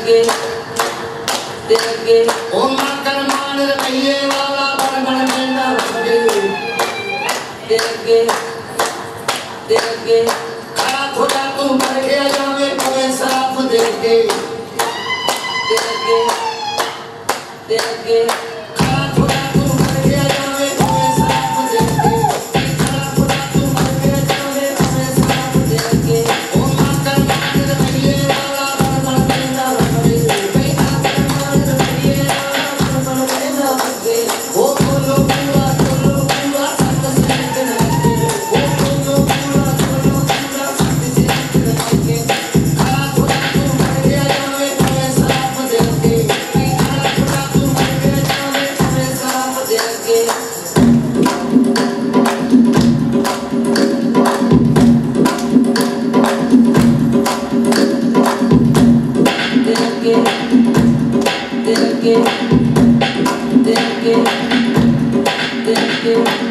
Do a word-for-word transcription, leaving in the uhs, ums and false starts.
के तेरे के ओ माकर मान रखिए वाला बड़ बड़ मेला बड़े तेरे के तेरे के खड़ा खुदा तू मर गया जावे तुम्हें साफ दे के तेरे के तेरे के खड़ा खुदा तू मर गया जावे तुम्हें साफ दे के खड़ा खुदा तू मर गया जावे तुम्हें साफ दे के ओ माकर मान रखिए वाला बड़ बड़ मेला बड़े भाई माकर मान रखिए वाला बड़ बड़ मेला बड़े ओ बोलो पूरा बोलो पूरा सत सत लगे ओ बोलो पूरा बोलो पूरा सत सत लगे खड़ा खुदा तू मर गया जावे तुम्हें साफ दे के खड़ा खुदा तू मर गया जावे तुम्हें साफ दे के तेरे के तेरे के तेरे के